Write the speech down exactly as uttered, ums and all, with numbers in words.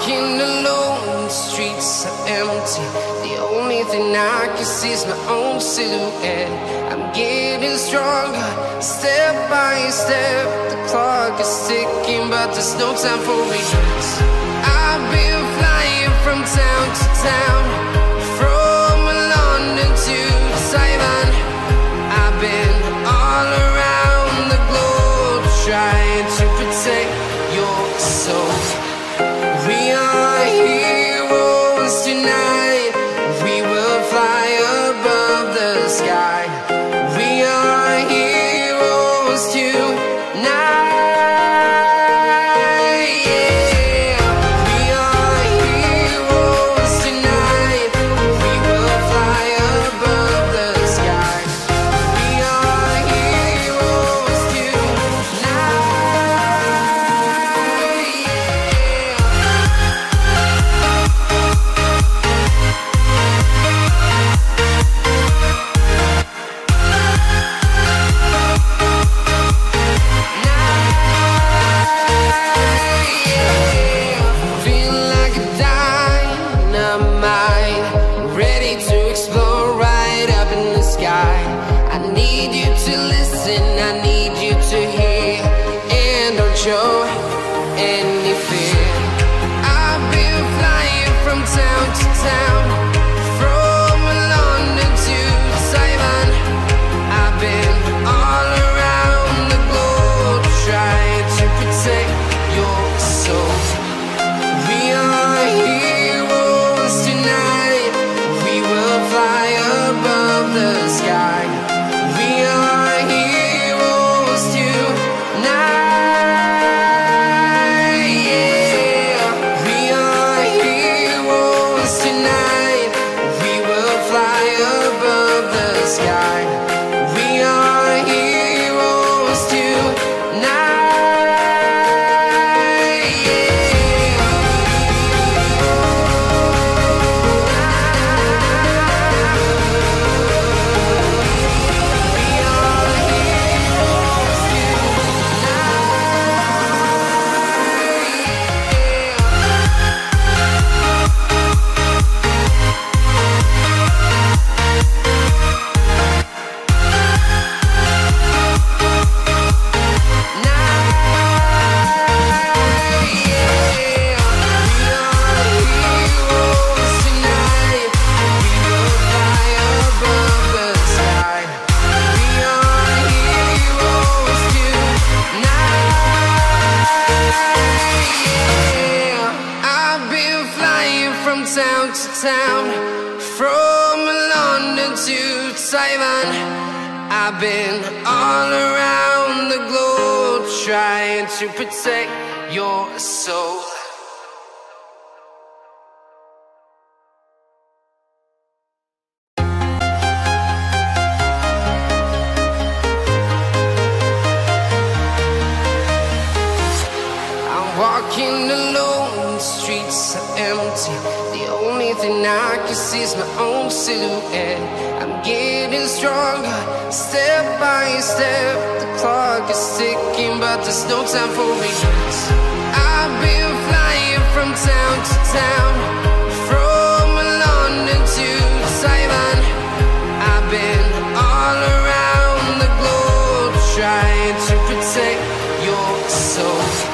walking alone, the streets are empty. The only thing I can see is my own silhouette. I'm getting stronger, step by step. The clock is ticking, but there's no time for regrets. I've been flying from town to town, from London to Taiwan. I've been all around the globe, trying to protect your soul. We are heroes tonight. We will fly above the sky. We are heroes tonight. Yeah. We are heroes tonight. We will fly above the sky. We are heroes tonight. Feel like a dynamite, ready to explode right up in the sky. I need you to listen, I need you to hear, and don't show any fear. I've been flying from town to town, from London to Taiwan. I've been all around the globe, trying to protect your soul. We are heroes tonight. We will fly above the sky. We are heroes tonight. Yeah. We are heroes tonight. We will fly above the sky. We are heroes tonight. Yeah. We are heroes town to town, from London to Taiwan. I've been all around the globe, trying to protect your soul. I'm walking alone, the streets are empty. The only thing I can see is my own silhouette. I'm getting stronger, step by step. The clock is ticking, but there's no time for regrets. I've been flying from town to town, from London to Taiwan. I've been all around the globe, trying to protect your soul.